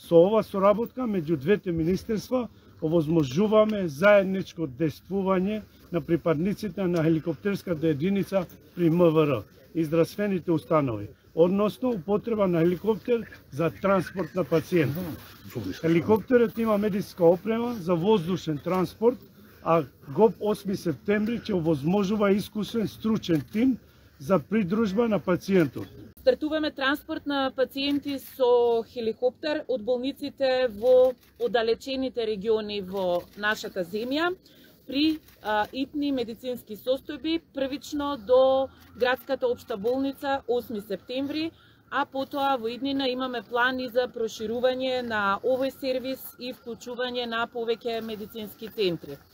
Со ова соработка меѓу двете министерства овозможуваме заедничко действување на припадниците на хеликоптерската единица при МВР и здравствените установи, односно употреба на хеликоптер за транспорт на пациенти. Хеликоптерот има медицинска опрема за воздушен транспорт, а ГОП 8 септември ќе овозможува искусен стручен тим за придружба на пациентот. Стартуваме транспорт на пациенти со хеликоптер од болниците во оддалечените региони во нашата земја при итни медицински состојби, првично до градската општа болница 8 септември, а потоа во иднина имаме план и за проширување на овој сервис и вклучување на повеќе медицински центри.